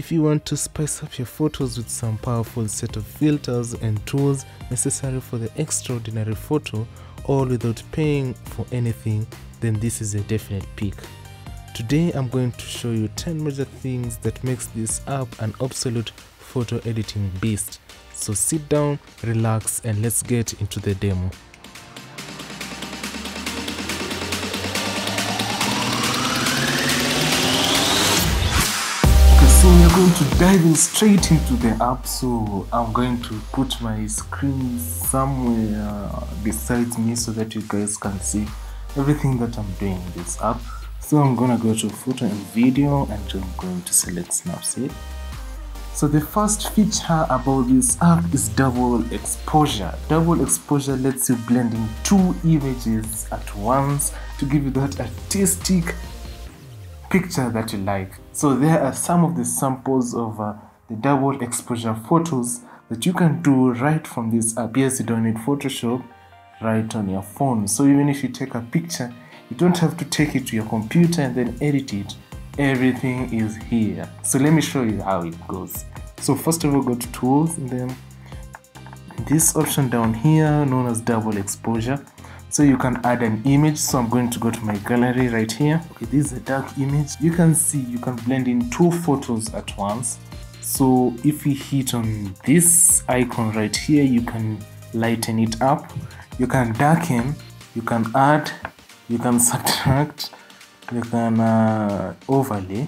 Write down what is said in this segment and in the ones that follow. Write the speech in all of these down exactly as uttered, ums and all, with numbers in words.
If you want to spice up your photos with some powerful set of filters and tools necessary for the extraordinary photo, all without paying for anything, then this is a definite pick. Today I'm going to show you ten major things that makes this app an absolute photo editing beast. So sit down, relax, and let's get into the demo. So we're going to dive in straight into the app. So I'm going to put my screen somewhere besides me so that you guys can see everything that I'm doing in this app. So I'm gonna go to photo and video and I'm going to select Snapseed. So the first feature about this app is double exposure. Double exposure lets you blend in two images at once to give you that artistic picture that you like. So there are some of the samples of uh, the double exposure photos that you can do right from this app. Yes, you don't need Photoshop, right on your phone. So even if you take a picture, you don't have to take it to your computer and then edit it. Everything is here. So let me show you how it goes. So first of all, go to tools and then this option down here known as double exposure. So you can add an image. So I'm going to go to my gallery right here. Okay, this is a dark image. You can see you can blend in two photos at once. So if we hit on this icon right here, you can lighten it up, you can darken, you can add, you can subtract, you can uh, overlay.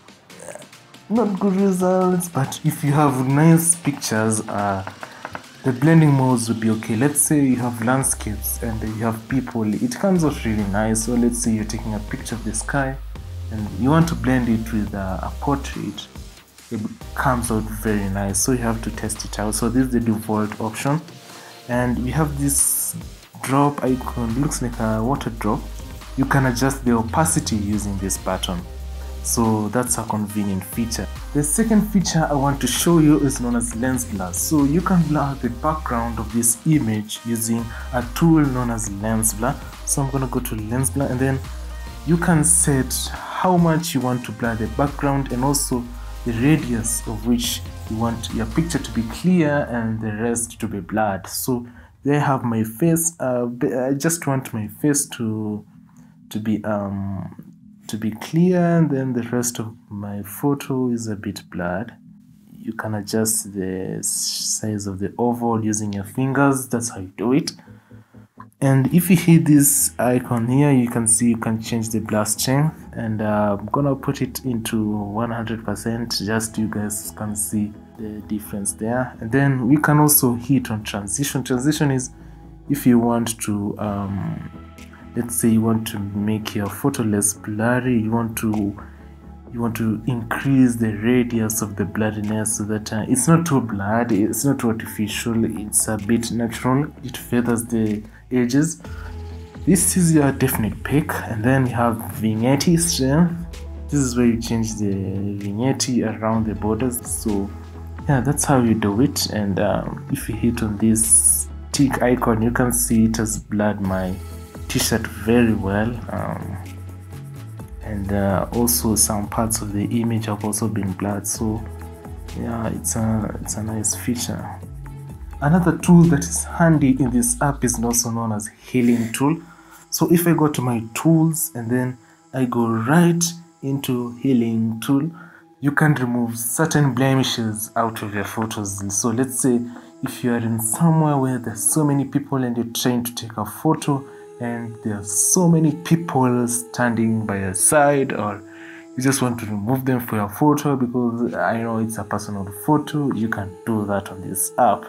Not good results, but if you have nice pictures, uh, the blending modes would be okay. Let's say you have landscapes and you have people, it comes out really nice. So let's say you're taking a picture of the sky and you want to blend it with a, a portrait. It comes out very nice, so you have to test it out. So this is the default option, and we have this drop icon, looks like a water drop. You can adjust the opacity using this button, so that's a convenient feature. The second feature I want to show you is known as lens blur. So you can blur the background of this image using a tool known as lens blur. So I'm going to go to lens blur and then you can set how much you want to blur the background and also the radius of which you want your picture to be clear and the rest to be blurred. So there I have my face. uh, I just want my face to to be um to be clear, and then the rest of my photo is a bit blurred. You can adjust the size of the oval using your fingers. That's how you do it. And if you hit this icon here, you can see you can change the blur strength, and uh, I'm gonna put it into one hundred percent just so you guys can see the difference there. And then we can also hit on transition. Transition is if you want to um, let's say you want to make your photo less blurry, you want to you want to increase the radius of the blurriness so that uh, it's not too blurred, it's not too artificial, it's a bit natural, it feathers the edges. This is your definite pick. And then we have vignette strength. This is where you change the vignette around the borders. So yeah, that's how you do it. And um, if you hit on this tick icon, you can see it has blurred my t-shirt very well, um, and uh, also some parts of the image have also been blurred. So yeah, it's a it's a nice feature. Another tool that is handy in this app is also known as healing tool. So if I go to my tools and then I go right into healing tool, you can remove certain blemishes out of your photos. So let's say if you are in somewhere where there's so many people and you're trying to take a photo and there are so many people standing by your side, or you just want to remove them for your photo because I know it's a personal photo, you can do that on this app.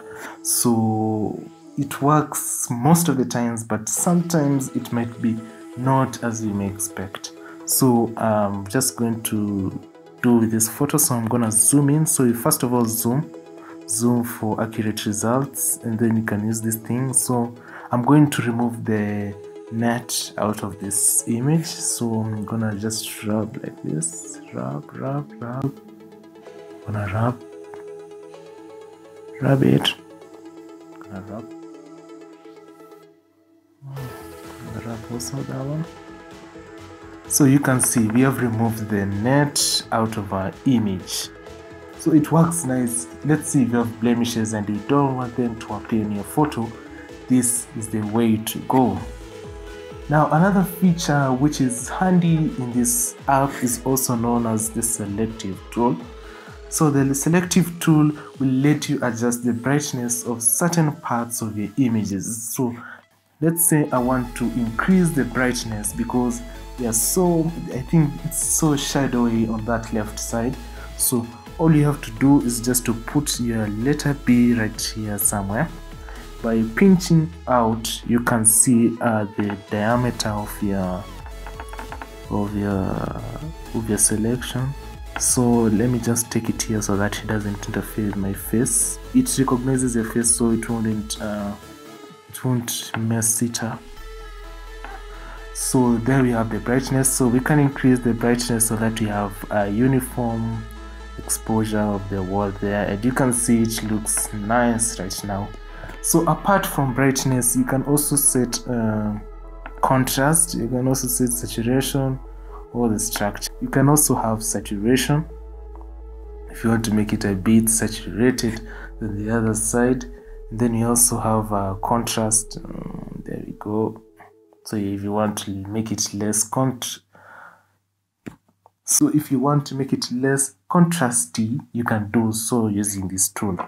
So it works most of the times, but sometimes it might be not as you may expect. So I'm just going to do with this photo. So I'm gonna zoom in. So you first of all zoom zoom for accurate results, and then you can use this thing. So I'm going to remove the net out of this image. So I'm gonna just rub like this, rub rub rub I'm gonna rub rub it gonna rub gonna rub also that one. So you can see we have removed the net out of our image. So it works nice. Let's see if you have blemishes and you don't want them to appear in your photo, this is the way to go. Now another feature which is handy in this app is also known as the selective tool. So the selective tool will let you adjust the brightness of certain parts of your images. So let's say I want to increase the brightness because they are so, I think it's so shadowy on that left side. So all you have to do is just to put your letter B right here somewhere. By pinching out, you can see uh, the diameter of your of your of your selection. So let me just take it here so that it doesn't interfere with my face. It recognizes your face, so it won't uh, it won't mess it up. So there we have the brightness. So we can increase the brightness so that we have a uniform exposure of the wall there, and you can see it looks nice right now. So apart from brightness, you can also set uh, contrast, you can also set saturation or the structure. You can also have saturation if you want to make it a bit saturated than the other side. And then you also have a contrast. Um, there we go. So if you want to make it less cont so if you want to make it less contrasty, you can do so using this tool.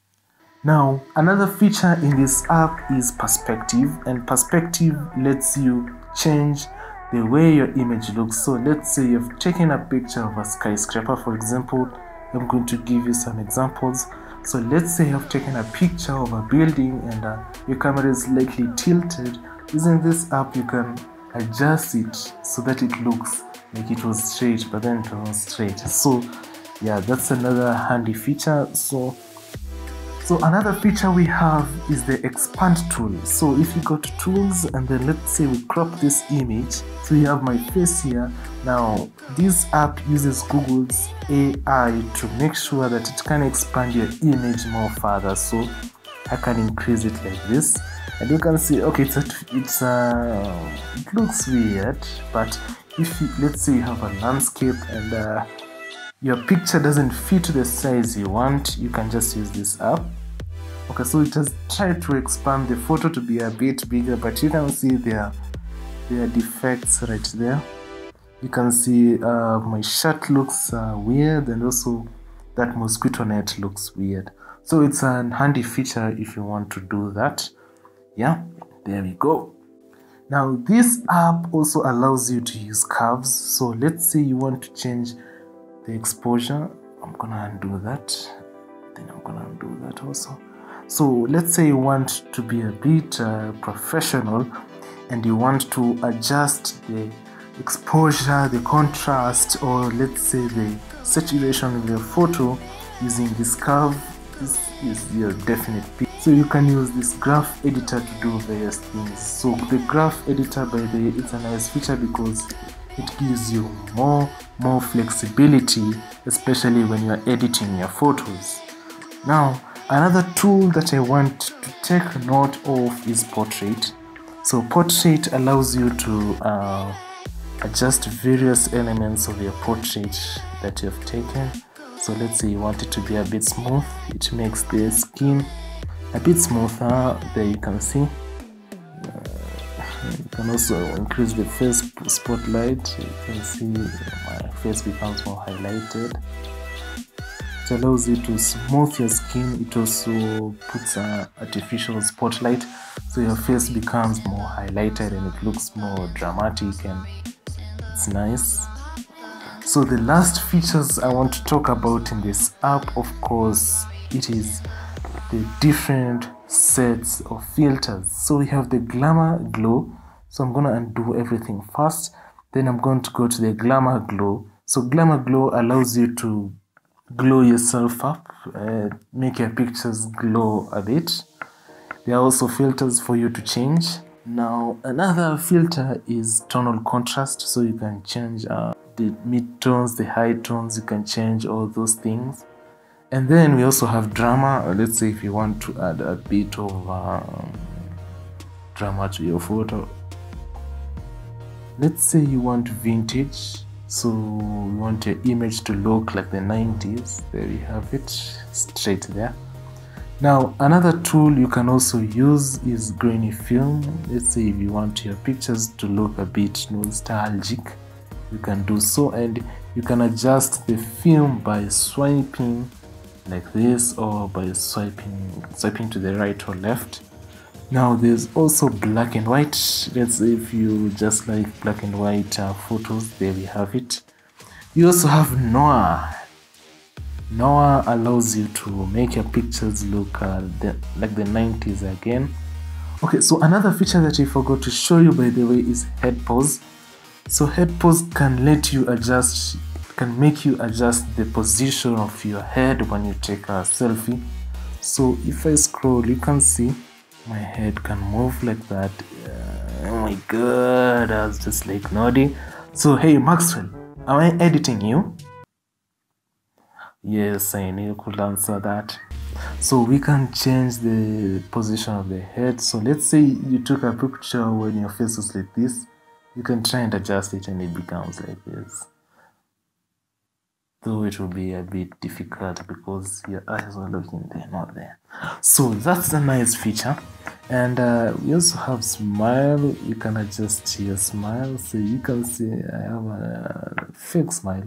Now, another feature in this app is perspective, and perspective lets you change the way your image looks. So let's say you've taken a picture of a skyscraper, for example. I'm going to give you some examples. So let's say you've taken a picture of a building and uh, your camera is slightly tilted. Using this app, you can adjust it so that it looks like it was straight, but then it wasn't straight. So yeah, that's another handy feature. So So another feature we have is the expand tool. So if you go to tools and then let's say we crop this image, so you have my face here. Now this app uses Google's A I to make sure that it can expand your image more further. So I can increase it like this, and you can see, okay, it's a, it's a, it looks weird, but if you, let's say you have a landscape and uh, your picture doesn't fit the size you want, you can just use this app. Okay, so it has tried to expand the photo to be a bit bigger, but you can see there, there are defects right there. You can see uh, my shirt looks uh, weird, and also that mosquito net looks weird. So it's a handy feature if you want to do that. Yeah, there we go. Now this app also allows you to use curves. So let's say you want to change the exposure. I'm gonna undo that, then I'm gonna undo that also. So let's say you want to be a bit uh, professional and you want to adjust the exposure, the contrast, or let's say the saturation of your photo using this curve. This is your definite pick. So you can use this graph editor to do various things. So the graph editor, by the way, it's a nice feature because it gives you more more flexibility, especially when you're editing your photos. Now another tool that I want to take note of is portrait. So portrait allows you to uh, adjust various elements of your portrait that you have taken. So let's say you want it to be a bit smooth, it makes the skin a bit smoother. There you can see. You can also increase the face spotlight. You can see my face becomes more highlighted. It allows you to smooth your skin. It also puts an artificial spotlight, so your face becomes more highlighted and it looks more dramatic, and it's nice. So the last features I want to talk about in this app, of course, it is the different sets of filters. So we have the glamour glow. So I'm going to undo everything first, then I'm going to go to the glamour glow. So glamour glow allows you to glow yourself up, uh, make your pictures glow a bit. There are also filters for you to change. Now another filter is tonal contrast, so you can change uh, the mid tones, the high tones, you can change all those things. And then we also have drama. Let's say if you want to add a bit of um, drama to your photo. Let's say you want vintage, So we want your image to look like the nineties. There we have it, straight there. Now another tool you can also use is grainy film. Let's say if you want your pictures to look a bit nostalgic, you can do so, and you can adjust the film by swiping like this, or by swiping swiping to the right or left. Now there's also black and white. Let's say if you just like black and white uh, photos, there we have it. You also have Noir. Noir allows you to make your pictures look uh, the, like the nineties again. Okay, so another feature that I forgot to show you, by the way, is head pose. So head pose can let you adjust, can make you adjust the position of your head when you take a selfie. So if I scroll, you can see my head can move like that. Uh, oh my god, I was just like nodding. So hey Maxwell, am I editing you? Yes, I knew you could answer that. So we can change the position of the head. So let's say you took a picture when your face was like this. You can try and adjust it and it becomes like this. Though it will be a bit difficult because your eyes are looking there, not there. So that's a nice feature. And uh, we also have smile. You can adjust your smile. So you can see I have a fake smile.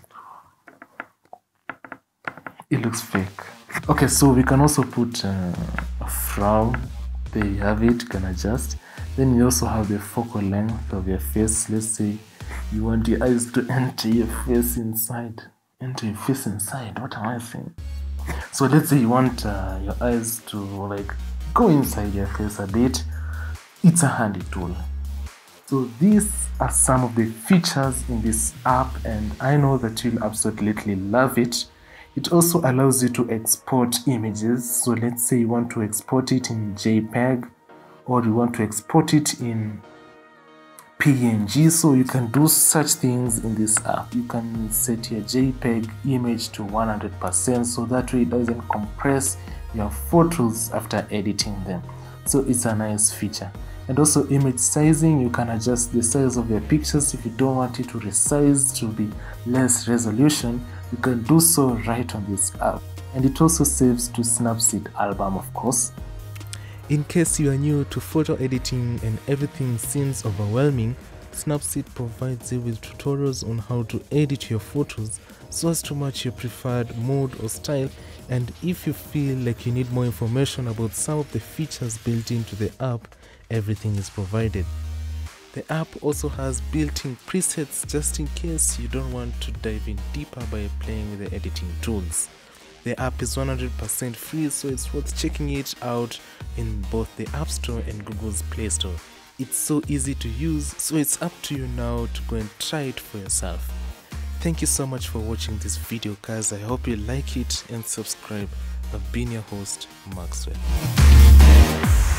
It looks fake. Okay, so we can also put uh, a frown. There you have it, you can adjust. Then you also have the focal length of your face. Let's say you want your eyes to enter your face inside. Enter your face inside. What am I saying? So let's say you want uh, your eyes to like go inside your face a bit. It's a handy tool. So these are some of the features in this app, and I know that you'll absolutely love it. It also allows you to export images. So let's say you want to export it in JPEG, or you want to export it in P N G. So you can do such things in this app. You can set your JPEG image to one hundred percent, so that way it doesn't compress your photos after editing them. So it's a nice feature. And also image sizing, you can adjust the size of your pictures. If you don't want it to resize to be less resolution, you can do so right on this app. And it also saves to Snapseed album, of course. In case you are new to photo editing and everything seems overwhelming, Snapseed provides you with tutorials on how to edit your photos so as to match your preferred mode or style. And if you feel like you need more information about some of the features built into the app, everything is provided. The app also has built-in presets just in case you don't want to dive in deeper by playing with the editing tools. The app is one hundred percent free, so it's worth checking it out in both the App Store and Google's Play Store. It's so easy to use, so it's up to you now to go and try it for yourself. Thank you so much for watching this video, guys. I hope you like it and subscribe. I've been your host, Maxwell.